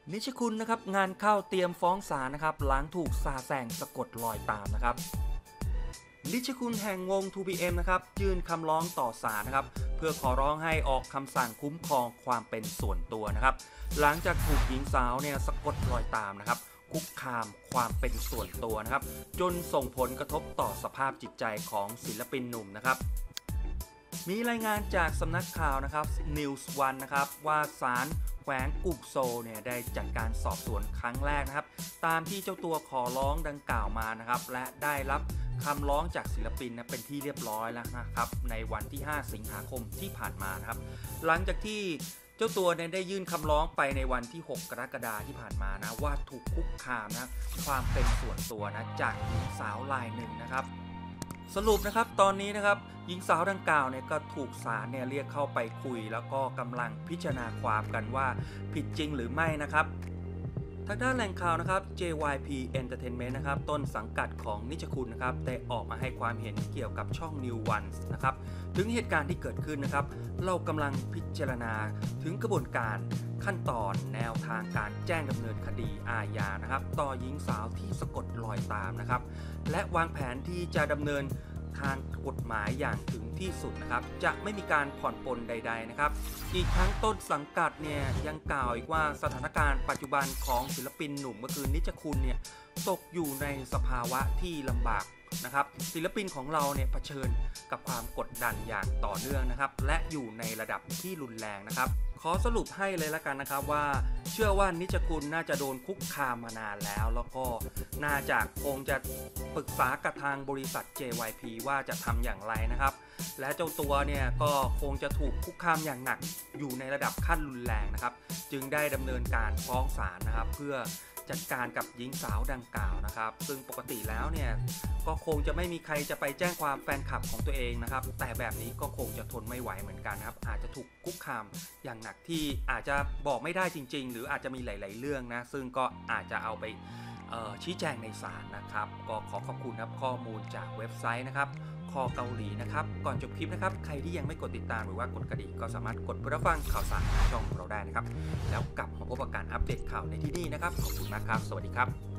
นิชคุณนะครับงานเข้าเตรียมฟ้องศาลนะครับหลังถูกซาแซงสะกดรอยตามนะครับนิชคุณแห่งวง 2PM นะครับยื่นคำร้องต่อศาลนะครับเพื่อขอร้องให้ออกคำสั่งคุ้มครองความเป็นส่วนตัวนะครับหลังจากถูกหญิงสาวเนี่ยสะกดรอยตามนะครับคุกคามความเป็นส่วนตัวนะครับจนส่งผลกระทบต่อสภาพจิตใจของศิลปินหนุ่มนะครับมีรายงานจากสำนักข่าวนะครับ News One นะครับว่าศาลแขวงกุกโซเนี่ยได้จัดการสอบสวนครั้งแรกนะครับตามที่เจ้าตัวขอร้องดังกล่าวมานะครับและได้รับคำร้องจากศิลปินนะเป็นที่เรียบร้อยแล้วนะครับในวันที่ 5 สิงหาคมที่ผ่านมานะครับหลังจากที่เจ้าตัวเนี่ยได้ยื่นคำร้องไปในวันที่ 6 กรกฎาคมที่ผ่านมานะว่าถูกคุกคามนะความเป็นส่วนตัวนะจากหญิงสาวรายหนึ่งนะครับสรุปนะครับตอนนี้นะครับหญิงสาวดังกล่าวเนี่ยก็ถูกศาลเนี่ยเรียกเข้าไปคุยแล้วก็กำลังพิจารณาความกันว่าผิดจริงหรือไม่นะครับทางด้านแหล่งข่าวนะครับ JYP Entertainment นะครับต้นสังกัดของนิชคุณนะครับได้ออกมาให้ความเห็นเกี่ยวกับช่อง New One นะครับถึงเหตุการณ์ที่เกิดขึ้นนะครับเรากำลังพิจารณาถึงกระบวนการขั้นตอนแนวทางการแจ้งดำเนินคดีอาญานะครับต่อหญิงสาวที่สะกดรอยตามนะครับและวางแผนที่จะดำเนินทางกฎหมายอย่างถึงที่สุดนะครับจะไม่มีการผ่อนปลนใดๆนะครับอีกทั้งต้นสังกัดเนี่ยยังกล่าวอีกว่าสถานการณ์ปัจจุบันของศิลปินหนุ่มก็คือนิชคุณเนี่ยตกอยู่ในสภาวะที่ลำบากนะครับศิลปินของเราเนี่ยเผชิญกับความกดดันอย่างต่อเนื่องนะครับและอยู่ในระดับที่รุนแรงนะครับขอสรุปให้เลยละกันนะครับว่าเชื่อว่านิชคุณน่าจะโดนคุกคามมานานแล้วก็น่าจะคงจะปรึกษากับทางบริษัท JYP ว่าจะทำอย่างไรนะครับและเจ้าตัวเนี่ยก็คงจะถูกคุกคามอย่างหนักอยู่ในระดับขั้นรุนแรงนะครับจึงได้ดำเนินการฟ้องศาลนะครับเพื่อจัดการกับหญิงสาวดังกล่าวนะครับซึ่งปกติแล้วเนี่ยก็คงจะไม่มีใครจะไปแจ้งความแฟนคลับของตัวเองนะครับแต่แบบนี้ก็คงจะทนไม่ไหวเหมือนกันครับอาจจะถูกคุกคามอย่างหนักที่อาจจะบอกไม่ได้จริงๆหรืออาจจะมีหลายๆเรื่องนะซึ่งก็อาจจะเอาไปชี้แจงในศาลนะครับก็ขอขอบคุณครับข้อมูลจากเว็บไซต์นะครับคอเกาหลีนะครับก่อนจบคลิปนะครับใครที่ยังไม่กดติดตามหรือว่ากดกระดิ่งก็สามารถกดเพื่อรับฟังข่าวสารช่องของเราได้นะครับแล้วกลับมาพบกับการอัปเดตข่าวในที่นี่นะครับขอบคุณมากครับสวัสดีครับ